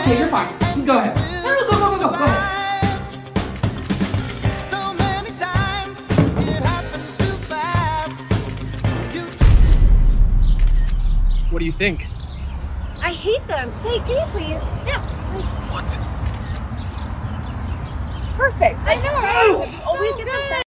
Okay, you're fine. Go ahead. No, no, go, go, go, go. Go ahead. What do you think? I hate them. Take me, please. Yeah. What? Perfect. I know, right? You always get the best.